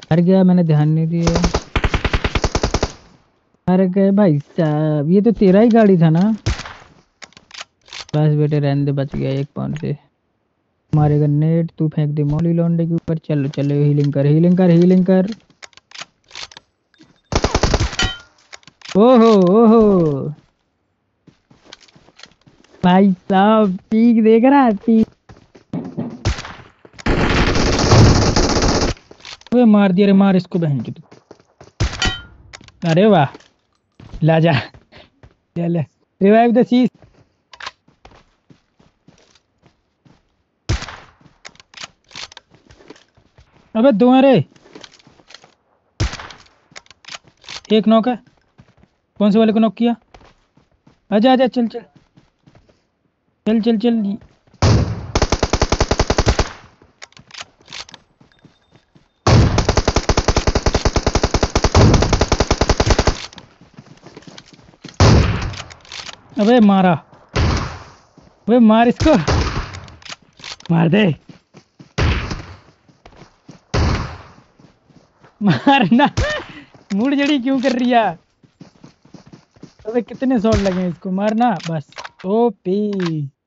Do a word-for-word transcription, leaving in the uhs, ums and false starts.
मर गया, मैंने ध्यान नहीं दिया। मर गए भाई साहब, ये तो तेरा ही गाड़ी था ना। बस बेटे रहने दे, बच गया एक पॉइंट से। मारेगा नेट, तू फेंक दे मौली लौंडे के ऊपर। चलो चलो, हीलिंग कर हीलिंग कर हीलिंग कर। ओहो ओहो भाई साहब, पीक देख रहा है पीक। अबे मार दिया रे, मार इसको बहन की तू। अरे वाह, ला जा। चल रिवाइव द सी। अबे दो हैं रे। एक नॉक है। कौन से वाले को नॉक किया? आजा आजा, चल चल चल चल चल। अबे मारा। अबे मार इसको, मार दे। मारना। मुड़ जड़ी क्यों कर रही है? अबे कितने शॉट लगे इसको, मारना बस। ओपी।